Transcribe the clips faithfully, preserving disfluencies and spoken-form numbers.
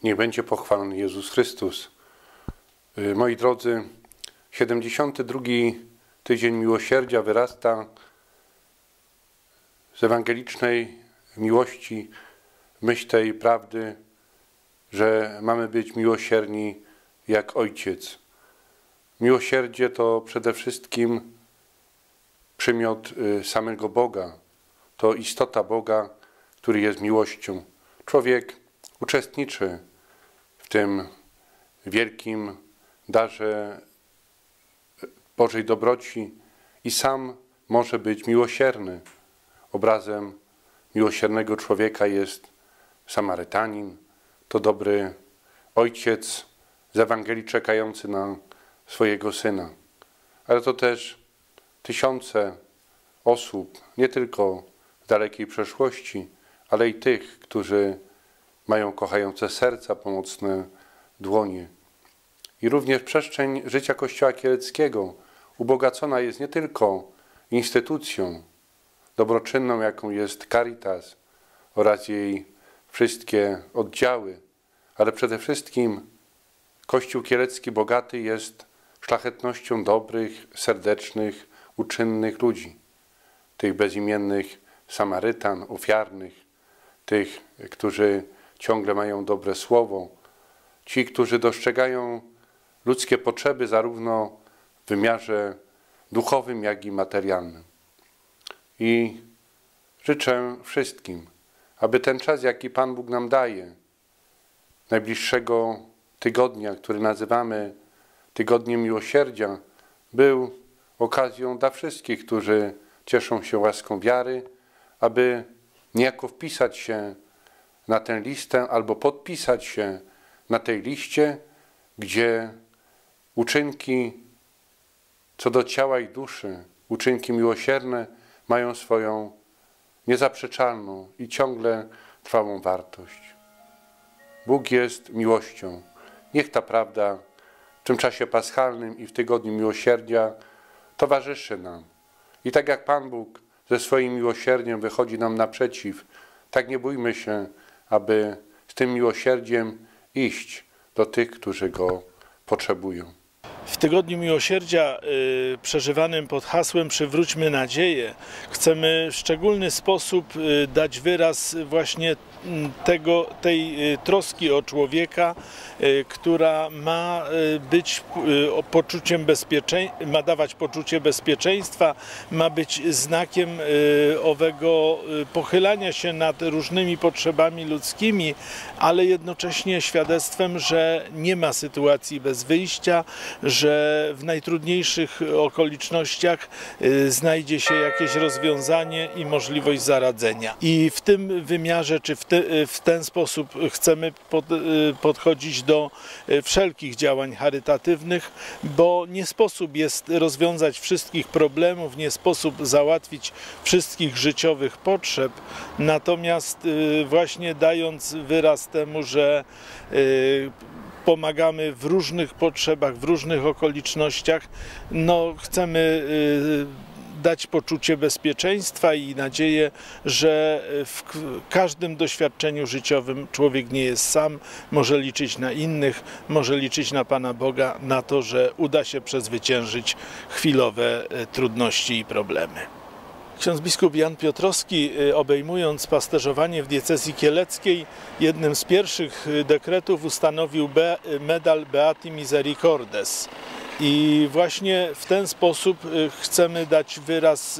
Niech będzie pochwalony Jezus Chrystus. Moi drodzy, siedemdziesiąty drugi tydzień miłosierdzia wyrasta z ewangelicznej miłości w myśl tej prawdy, że mamy być miłosierni jak Ojciec. Miłosierdzie to przede wszystkim przymiot samego Boga. To istota Boga, który jest miłością. Człowiek uczestniczy w tym wielkim darze Bożej dobroci i sam może być miłosierny. Obrazem miłosiernego człowieka jest Samarytanin, to dobry ojciec z Ewangelii czekający na swojego syna. Ale to też tysiące osób, nie tylko w dalekiej przeszłości, ale i tych, którzy mają kochające serca, pomocne dłonie. I również przestrzeń życia Kościoła Kieleckiego ubogacona jest nie tylko instytucją dobroczynną, jaką jest Caritas oraz jej wszystkie oddziały, ale przede wszystkim Kościół Kielecki bogaty jest szlachetnością dobrych, serdecznych, uczynnych ludzi. Tych bezimiennych Samarytan, ofiarnych, tych, którzy ciągle mają dobre słowo, ci, którzy dostrzegają ludzkie potrzeby zarówno w wymiarze duchowym, jak i materialnym. I życzę wszystkim, aby ten czas, jaki Pan Bóg nam daje, najbliższego tygodnia, który nazywamy Tygodniem Miłosierdzia, był okazją dla wszystkich, którzy cieszą się łaską wiary, aby niejako wpisać się na tę listę albo podpisać się na tej liście, gdzie uczynki co do ciała i duszy, uczynki miłosierne mają swoją niezaprzeczalną i ciągle trwałą wartość. Bóg jest miłością. Niech ta prawda w tym czasie paschalnym i w Tygodniu Miłosierdzia towarzyszy nam. I tak jak Pan Bóg ze swoim miłosierdziem wychodzi nam naprzeciw, tak nie bójmy się, aby z tym miłosierdziem iść do tych, którzy go potrzebują. W Tygodniu Miłosierdzia y, przeżywanym pod hasłem Przywróćmy nadzieję chcemy w szczególny sposób y, dać wyraz właśnie tego, tej y, troski o człowieka, y, która ma y, być y, poczuciem bezpieczeństwa, ma dawać poczucie bezpieczeństwa, ma być znakiem y, owego y, pochylania się nad różnymi potrzebami ludzkimi, ale jednocześnie świadectwem, że nie ma sytuacji bez wyjścia, że w najtrudniejszych okolicznościach y, znajdzie się jakieś rozwiązanie i możliwość zaradzenia. I w tym wymiarze, czy w, te, w ten sposób chcemy pod, y, podchodzić do y, wszelkich działań charytatywnych, bo nie sposób jest rozwiązać wszystkich problemów, nie sposób załatwić wszystkich życiowych potrzeb, natomiast y, właśnie dając wyraz temu, że y, pomagamy w różnych potrzebach, w różnych okolicznościach, no chcemy y, dać poczucie bezpieczeństwa i nadzieję, że w każdym doświadczeniu życiowym człowiek nie jest sam, może liczyć na innych, może liczyć na Pana Boga, na to, że uda się przezwyciężyć chwilowe trudności i problemy. Ksiądz biskup Jan Piotrowski, obejmując pasterzowanie w diecezji kieleckiej, jednym z pierwszych dekretów ustanowił be, medal Beati Misericordes. I właśnie w ten sposób chcemy dać wyraz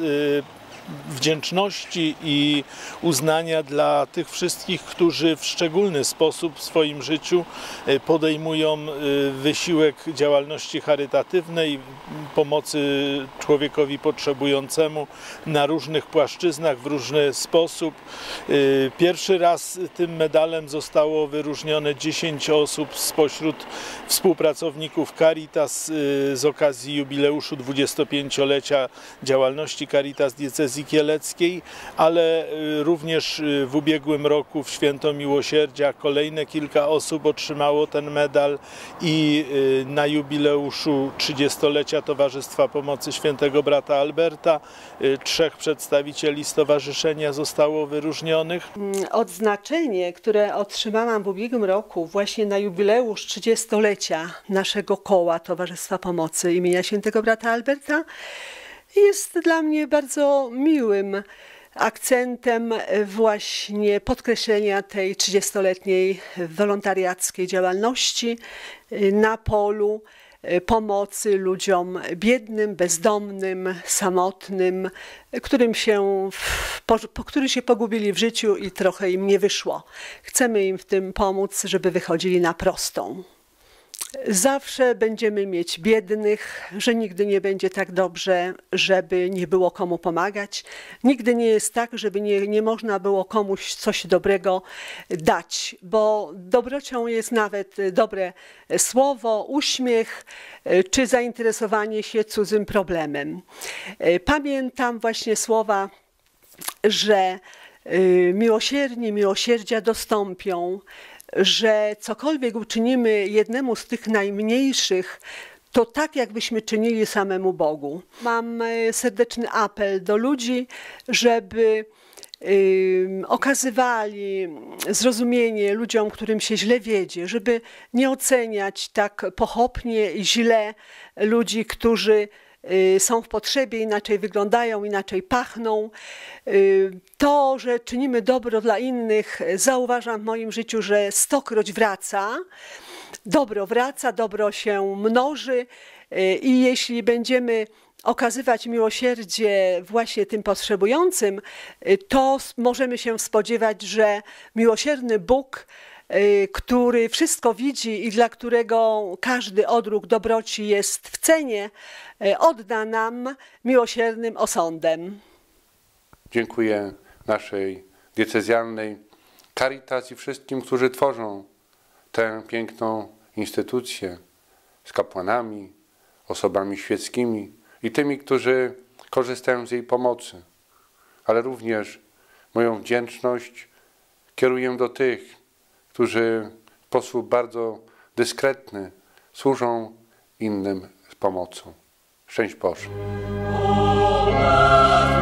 wdzięczności i uznania dla tych wszystkich, którzy w szczególny sposób w swoim życiu podejmują wysiłek działalności charytatywnej, pomocy człowiekowi potrzebującemu na różnych płaszczyznach, w różny sposób. Pierwszy raz tym medalem zostało wyróżnione dziesięć osób spośród współpracowników Caritas z okazji jubileuszu dwudziestopięciolecia działalności Caritas diecezji diecezji kieleckiej, ale również w ubiegłym roku w Święto Miłosierdzia kolejne kilka osób otrzymało ten medal i na jubileuszu trzydziestolecia Towarzystwa Pomocy Świętego Brata Alberta trzech przedstawicieli stowarzyszenia zostało wyróżnionych. Odznaczenie, które otrzymałam w ubiegłym roku właśnie na jubileusz trzydziestolecia naszego koła Towarzystwa Pomocy imienia Świętego Brata Alberta, jest dla mnie bardzo miłym akcentem właśnie podkreślenia tej trzydziestoletniej wolontariackiej działalności na polu pomocy ludziom biednym, bezdomnym, samotnym, którym się, po, którzy się pogubili w życiu i trochę im nie wyszło. Chcemy im w tym pomóc, żeby wychodzili na prostą. Zawsze będziemy mieć biednych, że nigdy nie będzie tak dobrze, żeby nie było komu pomagać. Nigdy nie jest tak, żeby nie, nie można było komuś coś dobrego dać, bo dobrocią jest nawet dobre słowo, uśmiech czy zainteresowanie się cudzym problemem. Pamiętam właśnie słowa, że miłosierni miłosierdzia dostąpią, że cokolwiek uczynimy jednemu z tych najmniejszych, to tak jakbyśmy czynili samemu Bogu. Mam serdeczny apel do ludzi, żeby y, okazywali zrozumienie ludziom, którym się źle wiedzie, żeby nie oceniać tak pochopnie i źle ludzi, którzy są w potrzebie, inaczej wyglądają, inaczej pachną. To, że czynimy dobro dla innych, zauważam w moim życiu, że stokroć wraca. Dobro wraca, dobro się mnoży i jeśli będziemy okazywać miłosierdzie właśnie tym potrzebującym, to możemy się spodziewać, że miłosierny Bóg, który wszystko widzi i dla którego każdy odruch dobroci jest w cenie, odda nam miłosiernym osądem. Dziękuję naszej diecezjalnej Caritas i wszystkim, którzy tworzą tę piękną instytucję z kapłanami, osobami świeckimi i tymi, którzy korzystają z jej pomocy. Ale również moją wdzięczność kieruję do tych, którzy w sposób bardzo dyskretny służą innym z pomocą. Szczęść Boże.